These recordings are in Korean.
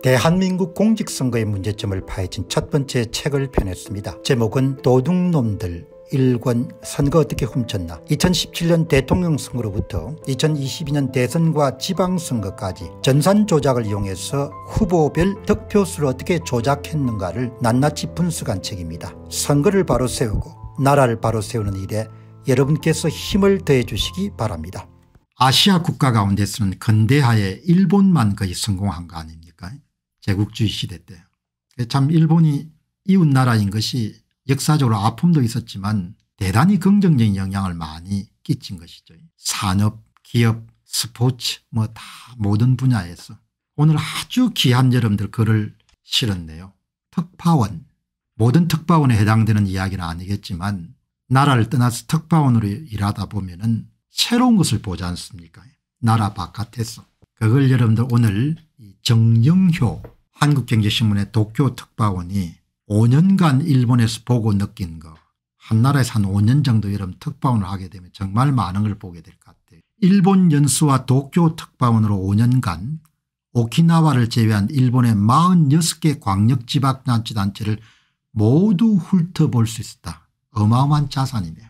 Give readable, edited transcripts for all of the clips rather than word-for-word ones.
대한민국 공직선거의 문제점을 파헤친 첫 번째 책을 펴냈습니다. 제목은 도둑놈들 1권 선거 어떻게 훔쳤나. 2017년 대통령 선거로부터 2022년 대선과 지방선거까지 전산 조작을 이용해서 후보별 득표수를 어떻게 조작했는가를 낱낱이 분석한 책입니다. 선거를 바로 세우고 나라를 바로 세우는 일에 여러분께서 힘을 더해 주시기 바랍니다. 아시아 국가 가운데서는 근대화에 일본만 거의 성공한 거 아닙니까? 제국주의 시대 때. 참 일본이 이웃나라인 것이 역사적으로 아픔도 있었지만 대단히 긍정적인 영향을 많이 끼친 것이죠. 산업, 기업, 스포츠 뭐 다 모든 분야에서. 오늘 아주 귀한 여러분들 글을 실었네요. 특파원. 모든 특파원에 해당되는 이야기는 아니겠지만 나라를 떠나서 특파원으로 일하다 보면은 새로운 것을 보지 않습니까? 나라 바깥에서. 그걸 여러분들 오늘 정영효 한국경제신문의 도쿄 특파원이 5년간 일본에서 보고 느낀 거, 한 나라에서 한 5년 정도 여러분 특파원을 하게 되면 정말 많은 걸 보게 될 것 같아요. 일본 연수와 도쿄 특파원으로 5년간 오키나와를 제외한 일본의 46개 광역지방자치단체를 모두 훑어볼 수 있었다. 어마어마한 자산이네요.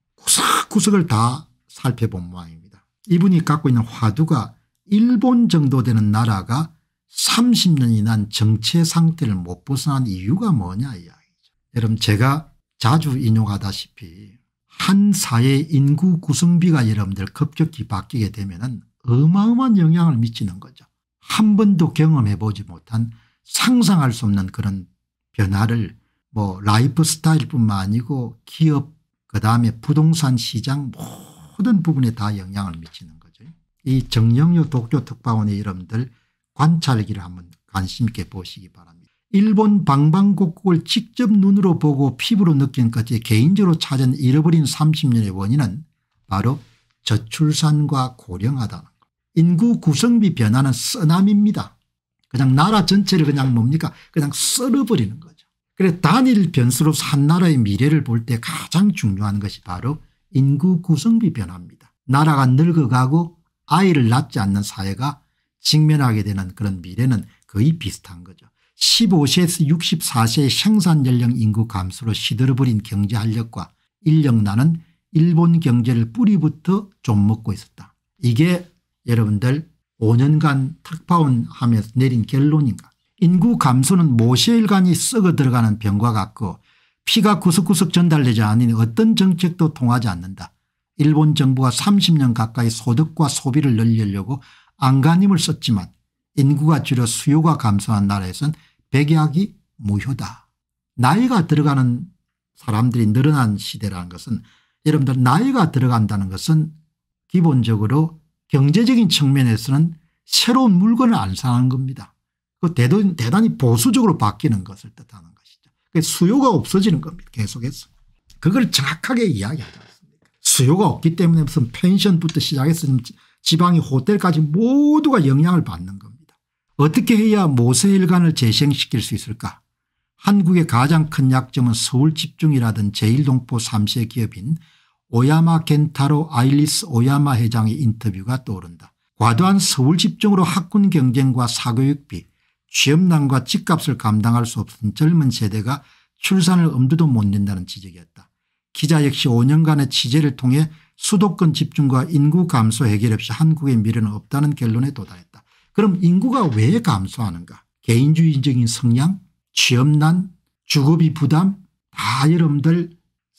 구석구석을 다 살펴본 모양입니다. 이분이 갖고 있는 화두가 일본 정도 되는 나라가 30년이 난 정체 상태를 못 벗어난 이유가 뭐냐 이야기죠. 여러분 제가 자주 인용하다시피 한 사회 인구 구성비가 여러분들 급격히 바뀌게 되면 어마어마한 영향을 미치는 거죠. 한 번도 경험해 보지 못한 상상할 수 없는 그런 변화를 뭐 라이프 스타일뿐만 아니고 기업 그다음에 부동산 시장 모든 부분에 다 영향을 미치는 거죠. 이 정영효 도쿄 특파원의 여러분들 관찰기를 한번 관심 있게 보시기 바랍니다. 일본 방방곡곡을 직접 눈으로 보고 피부로 느낀 것이 개인적으로 찾은 잃어버린 30년의 원인은 바로 저출산과 고령화다는 것. 인구 구성비 변화는 쓰나미입니다. 그냥 나라 전체를 그냥 뭡니까 그냥 썰어버리는 거죠. 그래서 단일 변수로서 한 나라의 미래를 볼 때 가장 중요한 것이 바로 인구 구성비 변화입니다. 나라가 늙어가고 아이를 낳지 않는 사회가 직면하게 되는 그런 미래는 거의 비슷한 거죠. 15세에서 64세의 생산연령 인구 감소로 시들어버린 경제활력과 인력난은 일본 경제를 뿌리부터 좀먹고 있었다. 이게 여러분들 5년간 특파원 하면서 내린 결론인가. 인구 감소는 모세혈관이 썩어 들어가는 병과 같고 피가 구석구석 전달되지 않으니 어떤 정책도 통하지 않는다. 일본 정부가 30년 가까이 소득과 소비를 늘리려고 안간힘을 썼지만 인구가 줄어 수요가 감소한 나라에선 백약이 무효다. 나이가 들어가는 사람들이 늘어난 시대라는 것은 여러분들 나이가 들어간다는 것은 기본적으로 경제적인 측면에서는 새로운 물건을 안 사는 겁니다. 그 대단히 보수적으로 바뀌는 것을 뜻하는 것이죠. 수요가 없어지는 겁니다. 계속해서. 그걸 정확하게 이야기하지 않습니까? 수요가 없기 때문에 무슨 펜션부터 시작해서 지방의 호텔까지 모두가 영향을 받는 겁니다. 어떻게 해야 모세혈관을 재생시킬 수 있을까? 한국의 가장 큰 약점은 서울 집중이라던 제1동포 3세 기업인 오야마 겐타로 아일리스 오야마 회장의 인터뷰가 떠오른다. 과도한 서울 집중으로 학군 경쟁과 사교육비, 취업난과 집값을 감당할 수 없은 젊은 세대가 출산을 엄두도 못 낸다는 지적이었다. 기자 역시 5년간의 취재를 통해 수도권 집중과 인구 감소 해결 없이 한국의 미래는 없다는 결론에 도달했다. 그럼 인구가 왜 감소하는가? 개인주의적인 성향, 취업난, 주거비 부담 다 여러분들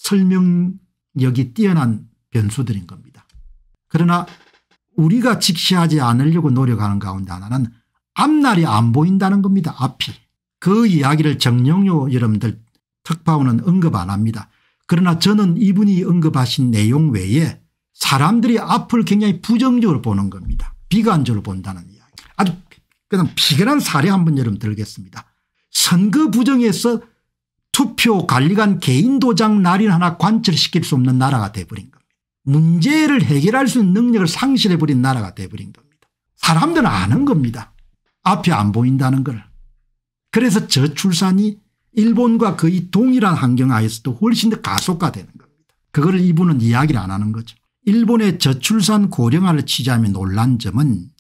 설명력이 뛰어난 변수들인 겁니다. 그러나 우리가 직시하지 않으려고 노력하는 가운데 하나는 앞날이 안 보인다는 겁니다. 앞이. 그 이야기를 정영효 여러분들 특파원은 언급 안 합니다. 그러나 저는 이분이 언급하신 내용 외에 사람들이 앞을 굉장히 부정적으로 보는 겁니다. 비관적으로 본다는 이야기. 아주 그냥 비근한 사례 한번 여러분 들겠습니다. 선거 부정에서 투표 관리관 개인 도장 날인 하나 관철시킬 수 없는 나라가 돼버린 겁니다. 문제를 해결할 수 있는 능력을 상실해버린 나라가 돼버린 겁니다. 사람들은 아는 겁니다. 앞이 안 보인다는 걸. 그래서 저출산이 일본과 거의 동일한 환경 하에서도 훨씬 더 가속화되는 겁니다. 그걸 이분은 이야기를 안 하는 거죠. 일본의 저출산 고령화를 취재하며 놀란 점은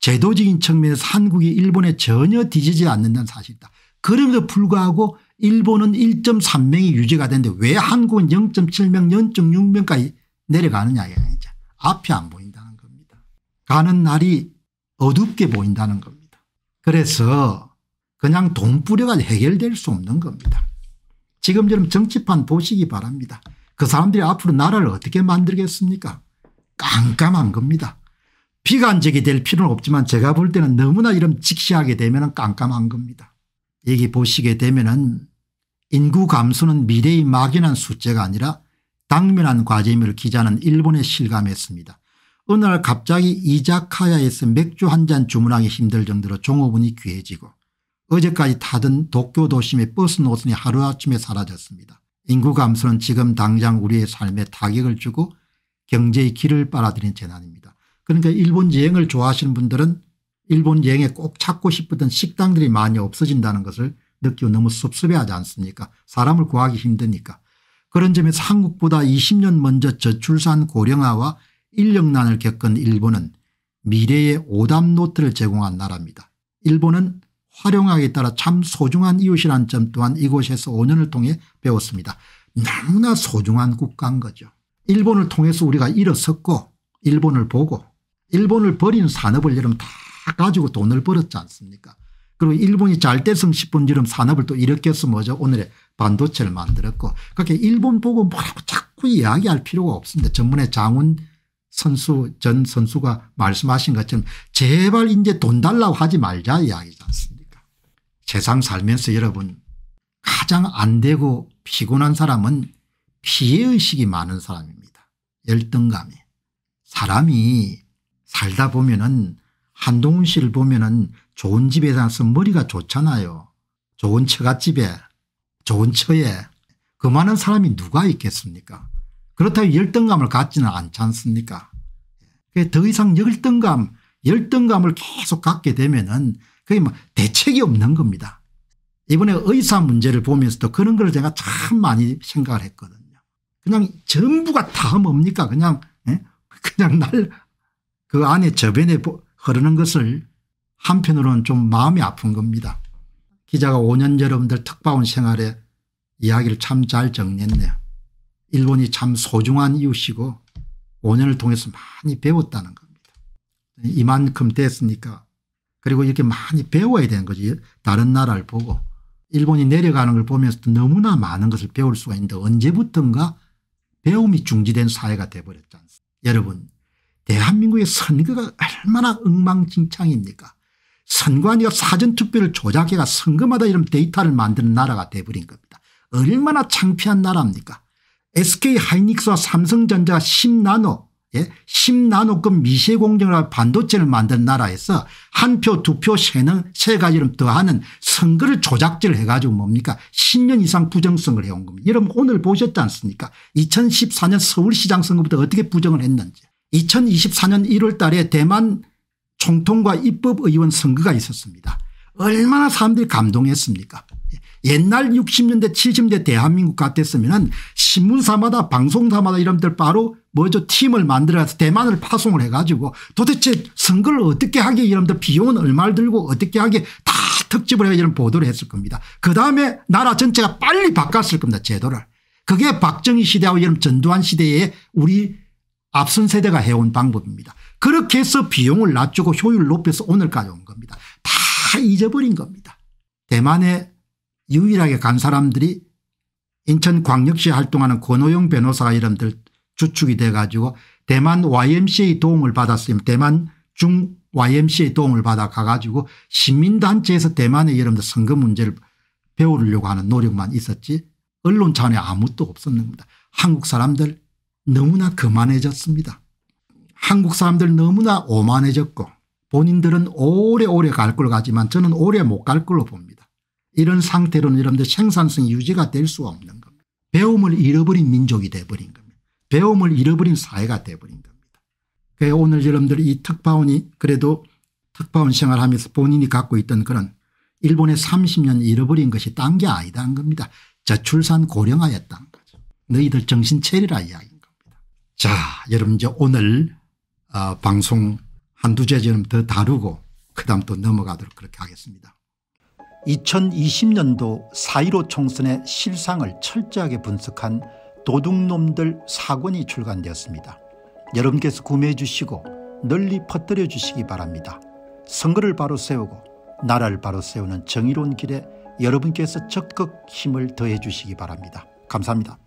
제도적인 측면에서 한국이 일본에 전혀 뒤지지 않는다는 사실이다. 그럼에도 불구하고 일본은 1.3명이 유지가 되는데 왜 한국은 0.7명 0.6명까지 내려가느냐 이거죠. 앞이 안 보인다는 겁니다. 가는 날이 어둡게 보인다는 겁니다. 그래서 그냥 돈 뿌려가지고 해결될 수 없는 겁니다. 지금처럼 정치판 보시기 바랍니다. 그 사람들이 앞으로 나라를 어떻게 만들겠습니까? 깜깜한 겁니다. 비관적이 될 필요는 없지만 제가 볼 때는 너무나 이런 직시하게 되면 깜깜한 겁니다. 여기 보시게 되면은 인구 감소는 미래의 막연한 숫자가 아니라 당면한 과제임을 기자는 일본에 실감했습니다. 어느 날 갑자기 이자카야에서 맥주 한 잔 주문하기 힘들 정도로 종업원이 귀해지고 어제까지 타던 도쿄 도심의 버스 노선이 하루아침에 사라졌습니다. 인구 감소는 지금 당장 우리의 삶에 타격을 주고 경제의 길을 빨아들인 재난입니다. 그러니까 일본 여행을 좋아하시는 분들은 일본 여행에 꼭 찾고 싶었던 식당들이 많이 없어진다는 것을 느끼고 너무 섭섭해하지 않습니까? 사람을 구하기 힘드니까. 그런 점에서 한국보다 20년 먼저 저출산 고령화와 인력난을 겪은 일본은 미래의 오답노트를 제공한 나라입니다. 일본은 활용하기에 따라 참 소중한 이웃이라는 점 또한 이곳에서 5년을 통해 배웠습니다. 너무나 소중한 국가인 거죠. 일본을 통해서 우리가 일어섰고 일본을 보고 일본을 버린 산업을 여러분 다 가지고 돈을 벌었지 않습니까? 그리고 일본이 잘 됐으면 싶은 이런 산업을 또 일으켜서 뭐죠? 오늘의 반도체를 만들었고 그렇게 일본 보고 뭐라고 자꾸 이야기할 필요가 없습니다. 전문의 장훈 선수 전 선수가 말씀하신 것처럼 제발 이제 돈 달라고 하지 말자 이야기지 않습니까? 세상 살면서 여러분 가장 안 되고 피곤한 사람은 피해의식이 많은 사람입니다. 열등감이. 사람이 살다 보면은 한동훈 씨를 보면은 좋은 집에 사서 머리가 좋잖아요. 좋은 처갓집에 좋은 처에 그 많은 사람이 누가 있겠습니까? 그렇다고 열등감을 갖지는 않지 않습니까? 더 이상 열등감을 계속 갖게 되면은 그게 뭐 대책이 없는 겁니다. 이번에 의사 문제를 보면서도 그런 걸 제가 참 많이 생각을 했거든요. 그냥 전부가 다 뭡니까? 그냥 그 안에 저변에 흐르는 것을 한편으로는 좀 마음이 아픈 겁니다. 기자가 5년 여러분들 특파원 생활에 이야기를 참 잘 정리했네요. 일본이 참 소중한 이웃이고 5년을 통해서 많이 배웠다는 겁니다. 이만큼 됐으니까 그리고 이렇게 많이 배워야 되는 거지. 다른 나라를 보고 일본이 내려가는 걸 보면서도 너무나 많은 것을 배울 수가 있는데 언제부턴가 배움이 중지된 사회가 돼버렸지 않습니까? 여러분 대한민국의 선거가 얼마나 엉망진창입니까? 선관위가 사전투표를 조작해가 선거마다 이런 데이터를 만드는 나라가 돼버린 겁니다. 얼마나 창피한 나라입니까? SK하이닉스와 삼성전자가 10나노 10나노급 미세 공정을 하고 반도체를 만든 나라에서 한 표 두 표 세 가지를 더하는 선거를 조작질을 해가지고 뭡니까 10년 이상 부정선거를 해온 겁니다. 여러분 오늘 보셨지 않습니까? 2014년 서울시장 선거부터 어떻게 부정을 했는지. 2024년 1월 달에 대만 총통과 입법의원 선거가 있었습니다. 얼마나 사람들이 감동했습니까? 옛날 60년대 70년대 대한민국 같았으면 신문사마다 방송사마다 이런들 바로 뭐죠 팀을 만들어서 대만을 파송을 해가지고 도대체 선거를 어떻게 하게 이런들 비용은 얼마를 들고 어떻게 하게 다 특집을 해서 이런 보도를 했을 겁니다. 그다음에 나라 전체가 빨리 바꿨을 겁니다. 제도를. 그게 박정희 시대하고 이런 전두환 시대에 우리 앞선 세대가 해온 방법입니다. 그렇게 해서 비용을 낮추고 효율을 높여서 오늘까지 온 겁니다. 다 잊어버린 겁니다. 대만에 유일하게 간 사람들이 인천광역시에 활동하는 권오영 변호사가 이름들 주축이 돼가지고 대만 YMCA 도움을 받았으면 대만 중 YMCA 도움을 받아 가가지고 시민단체에서 대만의 여러분들 선거 문제를 배우려고 하는 노력만 있었지 언론 차원에 아무것도 없었는 겁니다. 한국 사람들 너무나 거만해졌습니다. 한국 사람들 너무나 오만해졌고 본인들은 오래오래 갈 걸 가지만 저는 오래 못 갈 걸로 봅니다. 이런 상태로는 여러분들 생산성이 유지가 될 수가 없는 겁니다. 배움을 잃어버린 민족이 돼버린 겁니다. 배움을 잃어버린 사회가 돼버린 겁니다. 그래서 오늘 여러분들 이 특파원이 그래도 특파원 생활하면서 본인이 갖고 있던 그런 일본의 30년 잃어버린 것이 딴 게 아니다는 겁니다. 저출산 고령화였다는 거죠. 너희들 정신 차리라 이야기인 겁니다. 자, 여러분 이제 오늘 방송 한두 제 좀 더 다루고 그다음 또 넘어가도록 그렇게 하겠습니다. 2020년도 4.15 총선의 실상을 철저하게 분석한 도둑놈들 4권이 출간되었습니다. 여러분께서 구매해 주시고 널리 퍼뜨려 주시기 바랍니다. 선거를 바로 세우고 나라를 바로 세우는 정의로운 길에 여러분께서 적극 힘을 더해 주시기 바랍니다. 감사합니다.